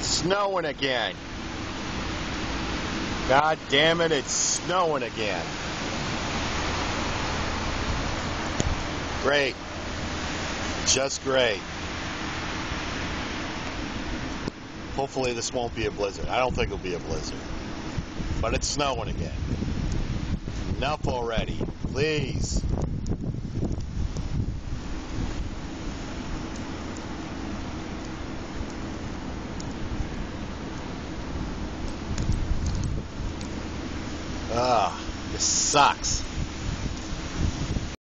snowing again. God damn it, it's snowing again. Great. Just great. Hopefully this won't be a blizzard. I don't think it'll be a blizzard. But it's snowing again. Enough already. Please. This sucks.